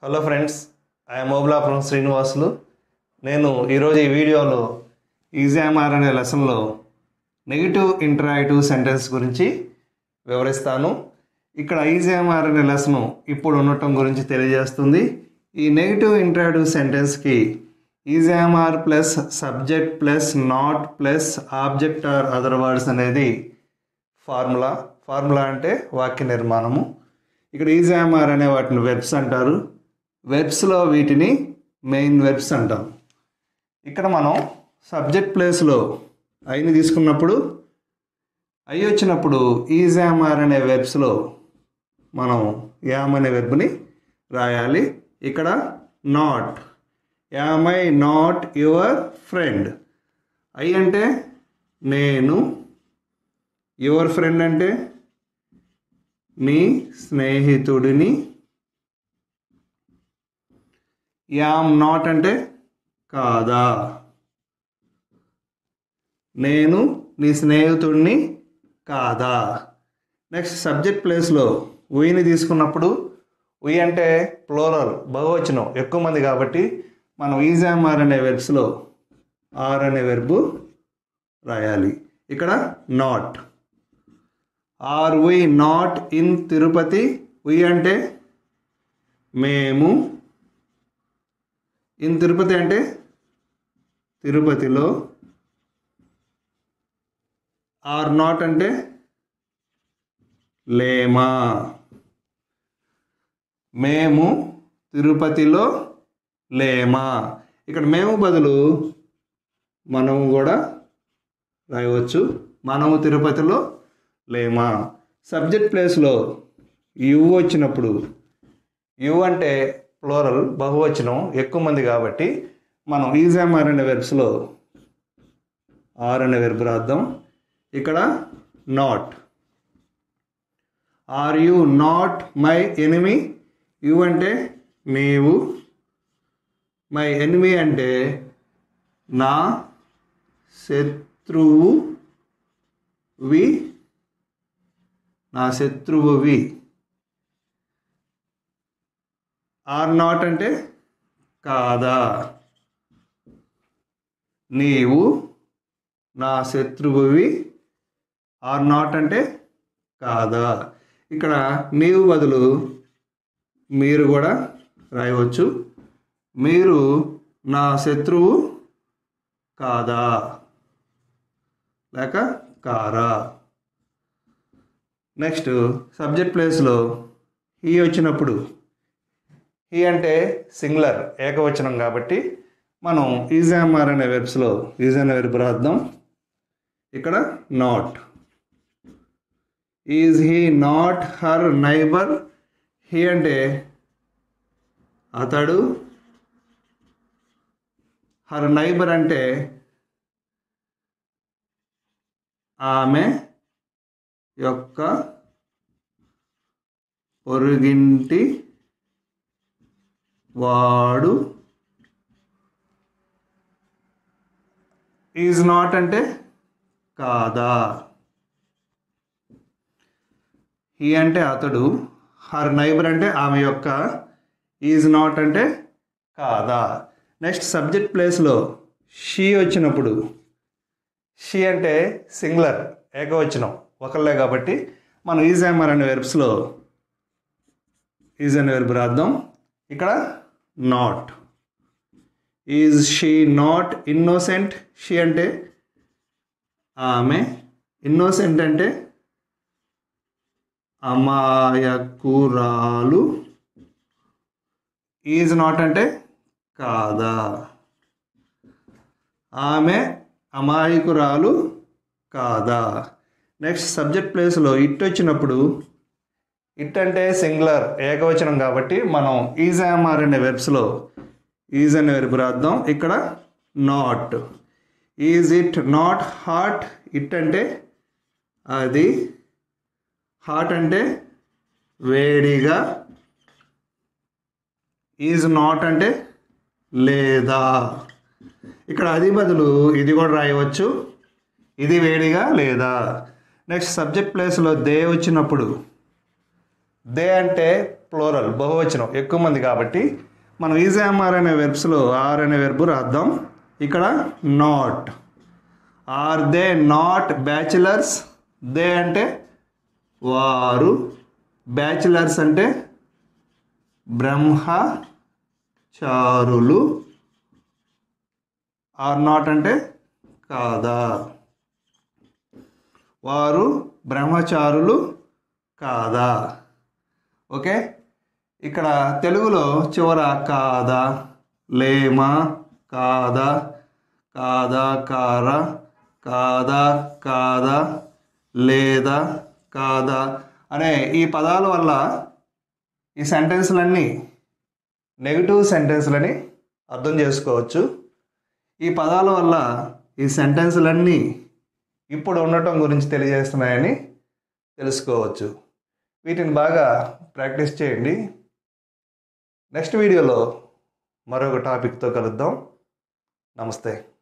Hello friends, I'm Obulapuram Srinivasulu. నేను ఈరోజు ఈ వీడియోలో ఈజీఎంఆర్ అనే లెసన్లో నెగిటివ్ ఇంటరాక్టివ్ సెంటెన్స్ గురించి వివరిస్తాను. ఇక్కడ ఈజీఎంఆర్ అనే లెసన్ ఇప్పుడు ఉండటం గురించి తెలియజేస్తుంది. ఈ నెగిటివ్ ఇంటరాక్టివ్ సెంటెన్స్కి is am are plus subject plus not plus object or other words అనేది ఫార్ములా అంటే వాక్య నిర్మాణము. ఇక్కడ ఈజీఎంఆర్ అనే వాటిని వెర్బ్స్ అంటారు. వెర్బ్స్లో వీటిని మెయిన్ వెర్బ్స్ అంటాం. ఇక్కడ మనం సబ్జెక్ట్ ప్లేస్లో ఐని తీసుకున్నప్పుడు ఐ వచ్చినప్పుడు ఈజీఎంఆర్ అనే వెర్బ్స్లో మనం యామ్ అనే వెర్బ్ని రాయాలి. ఇక్కడ not, am I not your friend. I అంటే నేను, యువర్ ఫ్రెండ్ అంటే నీ స్నేహితుడిని, యామ్ నాట్ అంటే కాదా, నేను నీ స్నేహితుడిని కాదా. నెక్స్ట్ సబ్జెక్ట్ ప్లేస్లో ఉయిని తీసుకున్నప్పుడు ఉయ్ అంటే ప్లోరల్, బహువచనం, ఎక్కువ మంది కాబట్టి మనం ఈజీఎంఆర్ అనే వెర్బ్స్లో ఆర్ అనే వెర్బు రాయాలి. ఇక్కడ not, are we not in Tirupati. We అంటే మేము, ఇన్ తిరుపతి అంటే తిరుపతిలో, ఆర్ నాట్ అంటే లేమా, మేము తిరుపతిలో లేమా. ఇక్కడ మేము బదులు మనము కూడా రాయవచ్చు, మనము తిరుపతిలో లేమా. సబ్జెక్ట్ ప్లేస్లో యు వచ్చినప్పుడు, యు అంటే ప్లోరల్, బహువచనం, ఎక్కువ మంది కాబట్టి మనం ఈజీఎంఆర్ అనే వెర్బ్స్లో ఆర్ అనే వెర్బ్ రాద్దాం. ఇక్కడ not, are you not my enemy. You అంటే నీవు, మై ఎనిమీ అంటే నా శత్రువువి. ఆర్ నాట్ అంటే కాదా, నీవు నా శత్రువువి. ఆర్ నాట్ అంటే కాదా. ఇక్కడ నీవు బదులు మీరు కూడా రాయవచ్చు, మీరు నా శత్రువు కాదా లేక కారా. నెక్స్ట్ సబ్జెక్ట్ ప్లేస్లో హీ వచ్చినప్పుడు, హీ అంటే సింగులర్, ఏకవచనం కాబట్టి మనం ఈజీఎంఆర్ అనే వెర్బ్స్లో ఈజ్ అనే వెర్బ్ రాద్దాం. ఇక్కడ not, is he not her neighbour. He అంటే అతడు, హర్ నైబర్ అంటే ఆమె యొక్క పొరుగింటి వాడు. ఈజ్ నాట్ అంటే కాదా. హీ అంటే అతడు, హర్ నైబర్ అంటే ఆమె యొక్క, ఈజ్ నాట్ అంటే కాదా. నెక్స్ట్ సబ్జెక్ట్ ప్లేస్లో షీ వచ్చినప్పుడు, షీ అంటే సింగులర్, ఏకవచనం, ఒకళ్ళే కాబట్టి మనం ఈజీఎంఆర్ అనే వెర్బ్స్లో ఈజ్ అనే వెర్బ్ రాద్దాం. ఇక్కడ not, is she not innocent. She అంటే ఆమె, ఇన్నోసెంట్ అంటే అమాయకురాలు. ఈజ్ నాట్ అంటే కాదా, ఆమె అమాయకురాలు కాదా. నెక్స్ట్ సబ్జెక్ట్ ప్లేస్లో ఇట్ వచ్చినప్పుడు, ఇట్ అంటే సింగులర్, ఏకవచనం కాబట్టి మనం ఈజీఎంఆర్ అనే వెర్బ్స్లో ఈజ్ అనే వెర్బ్ రాద్దాం. ఇక్కడ not, is it not hot. It అంటే అది, హాట్ అంటే వేడిగా, ఈజ్ నాట్ అంటే లేదా. ఇక్కడ అది బదులు ఇది కూడా రాయవచ్చు, ఇది వేడిగా లేదా. నెక్స్ట్ సబ్జెక్ట్ ప్లేస్లో దే వచ్చినప్పుడు, దే అంటే ప్లోరల్ బహువచనం ఎక్కువ మంది కాబట్టి మనం ఈజీఎంఆర్ అనే వెర్బ్స్లో ఆర్ అనే వెర్బ్ రాద్దాం. ఇక్కడ not, are they not bachelors? They అంటే వారు, బ్యాచిలర్స్ అంటే బ్రహ్మచారులు, ఆర్ నాట్ అంటే కాదా, వారు బ్రహ్మచారులు కాదా. ఓకే, ఇక్కడ తెలుగులో చివర కాదా, లేమా, కాదా, కాదా, కారా, కాదా, కాదా, లేదా, కాదా అనే ఈ పదాల వల్ల ఈ సెంటెన్స్లన్నీ నెగిటివ్ సెంటెన్స్లని అర్థం చేసుకోవచ్చు. ఈ పదాల వల్ల ఈ సెంటెన్స్లన్నీ ఇప్పుడు ఉండటం గురించి తెలియజేస్తున్నాయని తెలుసుకోవచ్చు. వీటిని బాగా ప్రాక్టీస్ చేయండి. నెక్స్ట్ వీడియోలో మరొక టాపిక్తో కలుద్దాం. నమస్తే.